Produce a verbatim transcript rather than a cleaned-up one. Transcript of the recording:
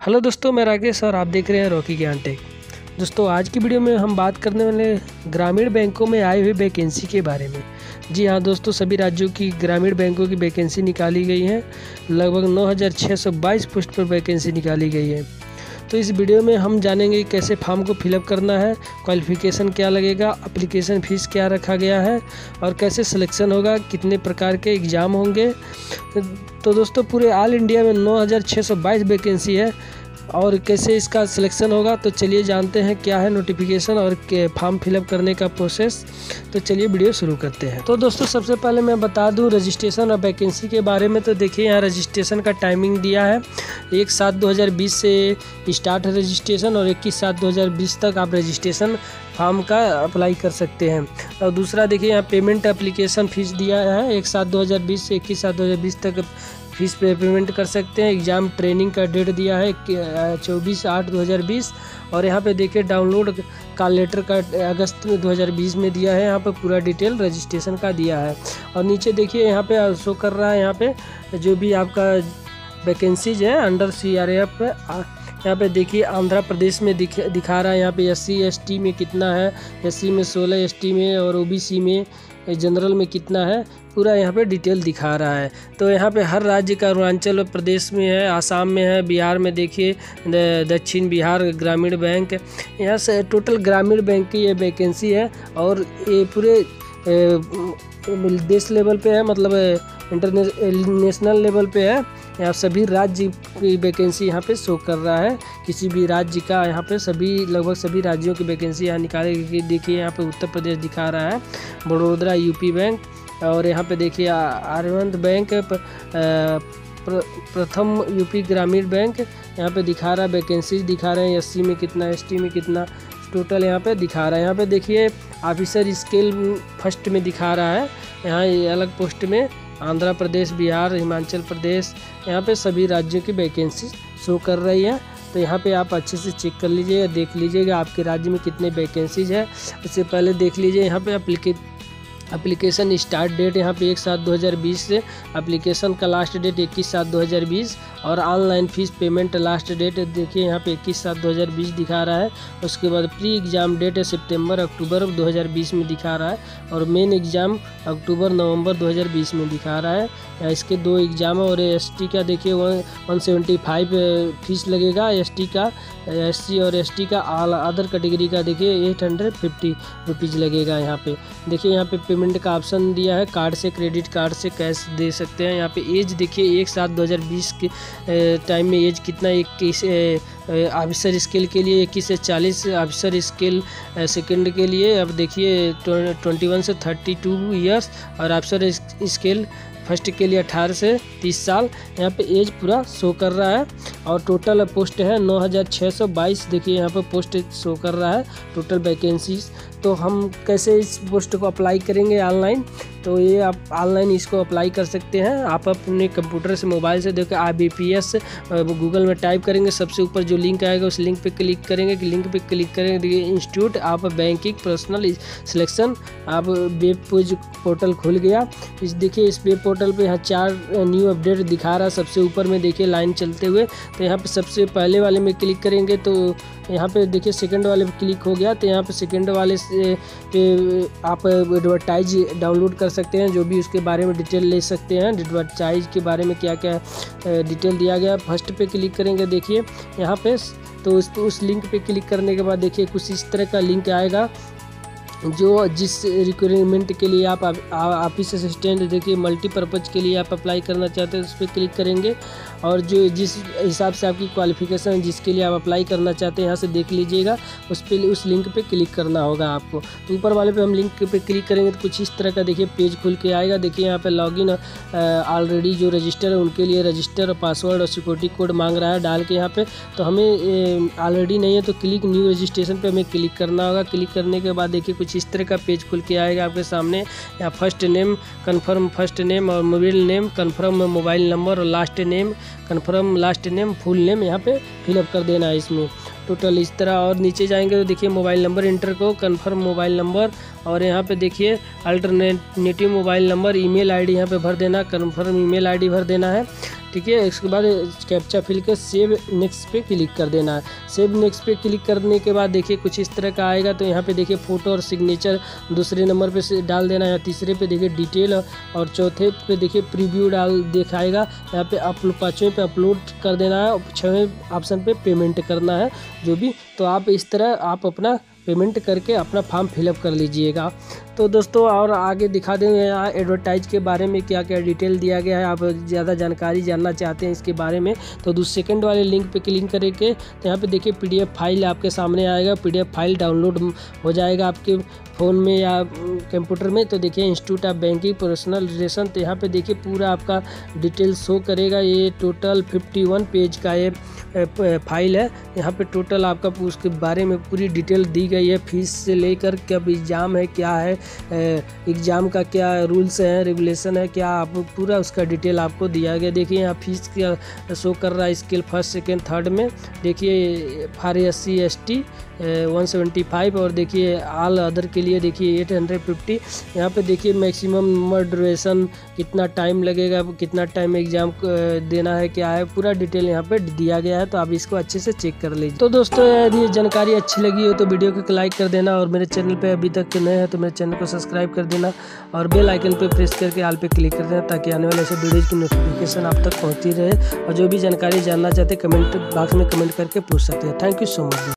Hello दोस्तों, मैं राकेश और आप देख रहे हैं रॉकी ज्ञान टेक। दोस्तों, आज की वीडियो में हम बात करने वाले ग्रामीण बैंकों में आई हुई वैकेंसी के बारे में। जी हाँ दोस्तों, सभी राज्यों की ग्रामीण बैंकों की वैकेंसी निकाली गई है। लगभग नौ हज़ार छः सौ बाईस पोस्ट पर वैकेंसी निकाली गई है। तो इस वीडियो में हम जानेंगे कैसे फॉर्म को फिलअप करना है, क्वालिफिकेशन क्या लगेगा, एप्लीकेशन फ़ीस क्या रखा गया है और कैसे सिलेक्शन होगा, कितने प्रकार के एग्ज़ाम होंगे। तो दोस्तों, पूरे ऑल इंडिया में नौ हज़ार छः सौ बाईस वैकेंसी है और कैसे इसका सिलेक्शन होगा। तो चलिए जानते हैं क्या है नोटिफिकेशन और फॉर्म फिलअप करने का प्रोसेस। तो चलिए वीडियो शुरू करते हैं। तो दोस्तों, सबसे पहले मैं बता दूं रजिस्ट्रेशन और वैकेंसी के बारे में। तो देखिए, यहाँ रजिस्ट्रेशन का टाइमिंग दिया है। एक सात दो हज़ार बीस से स्टार्ट है रजिस्ट्रेशन और इक्कीस सात दो हज़ार बीस तक आप रजिस्ट्रेशन फॉर्म का अप्लाई कर सकते हैं। और दूसरा देखिए, यहाँ पेमेंट एप्लीकेशन फ़ीस दिया है। एक सात दो हज़ार बीस से इक्कीस सात दो हज़ार बीस तक फीस पे पेमेंट कर सकते हैं। एग्ज़ाम ट्रेनिंग का डेट दिया है चौबीस आठ दो हज़ार बीस। और यहाँ पे देखिए डाउनलोड का लेटर का अगस्त में दो हज़ार बीस में दिया है। यहाँ पे पूरा डिटेल रजिस्ट्रेशन का दिया है। और नीचे देखिए, यहाँ पे शो कर रहा है यहाँ पे जो भी आपका वैकेंसीज है अंडर सी आर एफ। यहाँ पे देखिए आंध्र प्रदेश में दिख दिखा रहा है। यहाँ पे एस सी एस टी में कितना है, एस सी में सोलह, एस टी में और ओ बी सी में, जनरल में कितना है, पूरा यहाँ पे डिटेल दिखा रहा है। तो यहाँ पे हर राज्य का अरुणाचल प्रदेश में है, आसाम में है, बिहार में देखिए दक्षिण बिहार ग्रामीण बैंक। यहाँ से टोटल ग्रामीण बैंक की ये वैकेंसी है और ये पूरे देश लेवल पे है, मतलब इंटरनेशनल लेवल पे है। यहाँ सभी राज्य की वैकेंसी यहाँ पे शो कर रहा है। किसी भी राज्य का यहाँ पे सभी लगभग सभी राज्यों की वैकेंसी यहाँ निकालेगी। देखिए, यहाँ पे उत्तर प्रदेश दिखा रहा है, बड़ौदा यूपी बैंक, और यहाँ पे देखिए Aryavart bank, Pratham UP Gramin bank यहाँ पे दिखा रहा है। वैकेंसी दिखा रहे हैं एस सी में कितना, एस टी में कितना, टोटल यहाँ पे दिखा रहा है। यहाँ पे देखिए ऑफिसर स्केल फर्स्ट में दिखा रहा है। यहाँ ये अलग पोस्ट में आंध्र प्रदेश, बिहार, हिमाचल प्रदेश, यहाँ पे सभी राज्यों की वैकेंसी शो कर रही है। तो यहाँ पे आप अच्छे से चेक कर लीजिएगा, देख लीजिएगा आपके राज्य में कितने वैकेंसीज है। उससे पहले देख लीजिए यहाँ पे एप्लीके एप्लीकेशन स्टार्ट डेट यहाँ पे एक सात दो हज़ार बीस से, एप्लीकेशन का लास्ट डेट इक्कीस सात दो हज़ार बीस और online fees payment last date देखिए यहाँ पे इक्कीस सात दो हज़ार बीस दिखा रहा है। उसके बाद प्री एग्ज़ाम डेट है सितंबर अक्टूबर दो हज़ार बीस में दिखा रहा है और मेन एग्ज़ाम अक्टूबर नवंबर दो हज़ार बीस में दिखा रहा है। इसके दो एग्ज़ाम है। और एस टी का देखिए वन सेवेंटी फाइव फीस लगेगा एस टी का, एस सी और एस टी का। अदर कैटेगरी का देखिए एट हंड्रेड फिफ्टी रुपीज़ लगेगा। यहाँ पे देखिए, यहाँ पे पेमेंट का ऑप्शन दिया है, कार्ड से, क्रेडिट कार्ड से, कैश दे सकते हैं। यहाँ पे एज देखिए एक सात दो हज़ार बीस के टाइम में एज कितना, इक्कीस ऑफिसर स्केल के लिए इक्कीस से चालीस, ऑफिसर स्केल सेकंड के लिए अब देखिए ट्वेंटी वन से थर्टी टू ईयर्स और ऑफिसर स्केल फर्स्ट के लिए अठारह से तीस साल। यहाँ पे एज पूरा शो कर रहा है। और टोटल पोस्ट है नौ हज़ार छः सौ बाईस। देखिए यहाँ पे पोस्ट शो कर रहा है टोटल वैकेंसीज। तो हम कैसे इस पोस्ट को अप्लाई करेंगे ऑनलाइन, तो ये आप ऑनलाइन इसको अप्लाई कर सकते हैं। आप अपने कंप्यूटर से, मोबाइल से देखो I B P S Google में टाइप करेंगे, सबसे ऊपर जो लिंक आएगा उस लिंक पे क्लिक करेंगे। लिंक पे क्लिक करेंगे, देखिए institute of banking personnel selection, आप वेब पेज पोर्टल खुल गया। इस देखिए इस वेब पोर्टल पे यहाँ चार न्यू अपडेट दिखा रहा है। सबसे ऊपर में देखिए लाइन चलते हुए, तो यहाँ पे सबसे पहले वाले में क्लिक करेंगे तो यहाँ पे देखिए सेकंड वाले पे क्लिक हो गया। तो यहाँ पे सेकंड वाले से पे आप एडवर्टाइज डाउनलोड कर सकते हैं, जो भी उसके बारे में डिटेल ले सकते हैं। एडवर्टाइज के बारे में क्या क्या डिटेल दिया गया। फर्स्ट पे क्लिक करेंगे, देखिए यहाँ पे, तो उस, उस लिंक पे क्लिक करने के बाद देखिए कुछ इस तरह का लिंक आएगा, जो जिस रिक्वायरमेंट के लिए आप ऑफिस असिस्टेंट देखिए मल्टीपर्पज़ के लिए आप अप्लाई करना चाहते हैं उस पर क्लिक करेंगे। और जो जिस हिसाब से आपकी क्वालिफिकेशन जिसके लिए आप अप्लाई करना चाहते हैं यहाँ से देख लीजिएगा, उस पर उस लिंक पे क्लिक करना होगा आपको। तो ऊपर वाले पे हम लिंक पे क्लिक करेंगे तो कुछ इस तरह का देखिए पेज खुल के आएगा। देखिए यहाँ पे लॉगिन ऑलरेडी जो रजिस्टर है उनके लिए रजिस्टर और पासवर्ड और सिक्योरिटी कोड मांग रहा है डाल के यहाँ पे। तो हमें ऑलरेडी नहीं है तो क्लिक न्यू रजिस्ट्रेशन पे हमें क्लिक करना होगा। क्लिक करने के बाद देखिए कुछ इस तरह का पेज खुल के आएगा आपके सामने। यहाँ first name confirm first name और mobile name confirm mobile number और last name confirm last name full name यहाँ पे फिलअप कर देना है इसमें टोटल इस तरह। और नीचे जाएंगे तो देखिए मोबाइल नंबर इंटर को, कन्फर्म मोबाइल नंबर, और यहाँ पे देखिए alternative mobile number, email ID यहाँ पे भर देना, कन्फर्म ईमेल आईडी भर देना है। ठीक है। इसके बाद कैप्चा फिल के सेव नेक्स्ट पे क्लिक कर देना है। सेव नेक्स्ट पे क्लिक करने के बाद देखिए कुछ इस तरह का आएगा। तो यहाँ पे देखिए फ़ोटो और सिग्नेचर दूसरे नंबर पे से डाल देना है, तीसरे पे देखिए डिटेल और चौथे पे देखिए प्रीव्यू डाल दिखाएगा। यहाँ पे अपलोड, पाँचवें पे अपलोड कर देना है और छठवें ऑप्शन पे पेमेंट करना है जो भी। तो आप इस तरह आप अपना पेमेंट करके अपना फॉर्म फिलअप कर लीजिएगा। तो दोस्तों और आगे दिखा देंगे यहाँ एडवर्टाइज के बारे में क्या क्या डिटेल दिया गया है। आप ज़्यादा जानकारी जानना चाहते हैं इसके बारे में तो दूसरे सेकंड वाले लिंक पे क्लिक करेंगे तो यहाँ पे देखिए पीडीएफ फाइल आपके सामने आएगा। पीडीएफ फाइल डाउनलोड हो जाएगा आपके फ़ोन में या कंप्यूटर में। तो देखिए institute of banking professional relation, तो यहाँ पे देखिए पूरा आपका डिटेल शो करेगा। ये टोटल इक्यावन पेज का ये फाइल है। यहाँ पे टोटल आपका उसके बारे में पूरी डिटेल दी गई है, फीस से लेकर कब एग्ज़ाम है, क्या है एग्ज़ाम का, क्या रूल्स है, रेगुलेशन है, क्या आप पूरा उसका डिटेल आपको दिया गया। देखिए यहाँ फीस क्या शो कर रहा है स्केल फर्स्ट सेकेंड थर्ड में। देखिए for S C S T one seventy five और देखिए ऑल अदर के लिए देखिए एट हंड्रेड फिफ्टी। यहाँ पे देखिए मैक्सिमम नंबर ड्यूरेशन, कितना टाइम लगेगा, कितना टाइम एग्ज़ाम देना है, क्या है, पूरा डिटेल यहाँ पे दिया गया है। तो आप इसको अच्छे से चेक कर लीजिए। तो दोस्तों यदि ये जानकारी अच्छी लगी हो तो वीडियो को लाइक कर देना और मेरे चैनल पे अभी तक नए हैं तो मेरे चैनल को सब्सक्राइब कर देना और बेल आइकन पे प्रेस करके ऑल पे क्लिक कर देना ताकि आने वाले ऐसे वीडियोज़ की नोटिफिकेशन आप तक पहुँचती रहे। और जो भी जानकारी जानना चाहते कमेंट बॉक्स में कमेंट करके पूछ सकते हैं। Thank you so much.